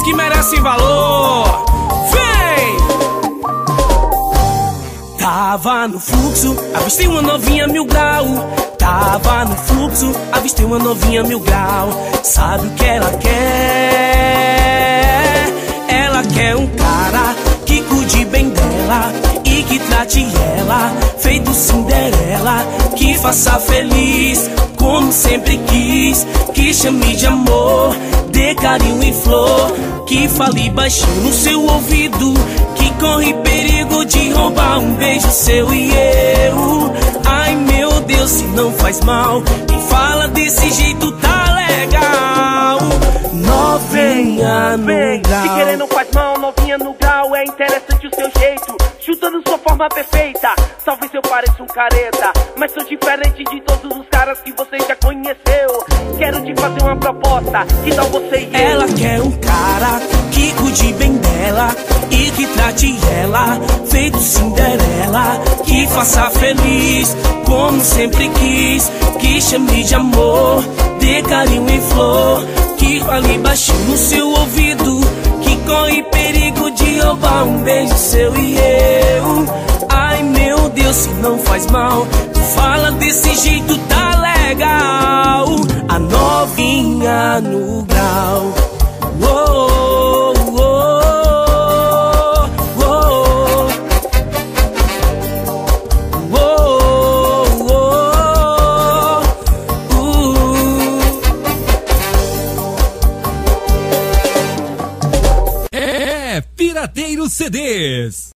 que merecem valor. Vem! Tava no fluxo, avistei uma novinha 1000 grau. Tava no fluxo, avistei uma novinha 1000 grau. Sabe o que ela quer? Ela quer um cara que cuide bem dela e que trate ela feito Cinderela, que faça feliz como sempre quis, que chame de amor, dê carinho em flor, que fale baixinho no seu ouvido, que corre perigo de roubar um beijo seu e eu. Ai meu Deus, se não faz mal, quem fala desse jeito tá legal. Novinha no grau. Se querer não faz mal, novinha no grau. É interessante o seu jeito, chutando sua forma perfeita. Talvez eu pareça um careta, mas sou diferente de todos os caras que você já conheceu. Quero te fazer uma proposta, que tal você e eu? Ela quer um cara que cuide bem dela e que trate ela feito Cinderela, que faça feliz como sempre quis, que chame de amor, dê carinho em flor, que fale baixinho no seu ouvido, que corre perigo de roubar um beijo seu e eu. Ai meu Deus, se não faz mal, fala desse jeito tá legal. A novinha no grau. Oh, oh, oh, oh, oh, É Pirateiro CDs.